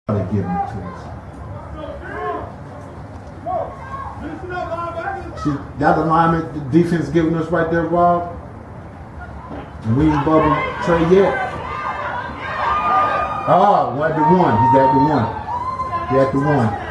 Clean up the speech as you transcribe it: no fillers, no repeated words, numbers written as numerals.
They giving it to us. See, that alignment the defense giving us right there, Rob. And we ain't bubble Trey yet. Oh, what the one? He's at the one. He's at the one.